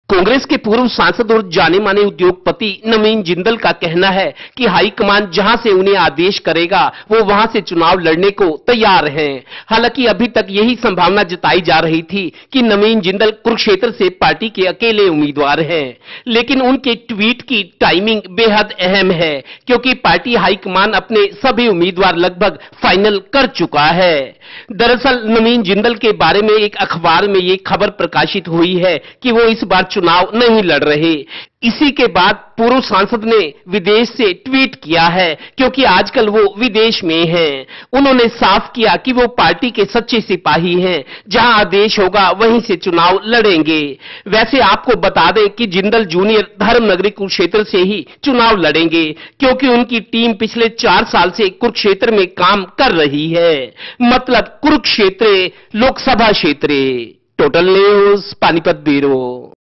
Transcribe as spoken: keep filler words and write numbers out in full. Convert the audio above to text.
कांग्रेस के पूर्व सांसद और जाने माने उद्योगपति नवीन जिंदल का कहना है कि हाईकमान जहां से उन्हें आदेश करेगा वो वहां से चुनाव लड़ने को तैयार हैं। हालांकि अभी तक यही संभावना जताई जा रही थी कि नवीन जिंदल कुरुक्षेत्र से पार्टी के अकेले उम्मीदवार हैं, लेकिन उनके ट्वीट की टाइमिंग बेहद अहम है क्योंकि पार्टी हाईकमान अपने सभी उम्मीदवार लगभग फाइनल कर चुका है। दरअसल नवीन जिंदल के बारे में एक अखबार में ये खबर प्रकाशित हुई है कि वो इस बार चुनाव नहीं लड़ रहे। इसी के बाद पूर्व सांसद ने विदेश से ट्वीट किया है क्योंकि आजकल वो विदेश में हैं। उन्होंने साफ किया कि वो पार्टी के सच्चे सिपाही हैं, जहां आदेश होगा वहीं से चुनाव लड़ेंगे। वैसे आपको बता दें कि जिंदल जूनियर धर्मनगरी कुरुक्षेत्र से ही चुनाव लड़ेंगे क्योंकि उनकी टीम पिछले चार साल से कुरुक्षेत्र में काम कर रही है, मतलब कुरुक्षेत्र लोकसभा क्षेत्र। Total news Panipat bureau.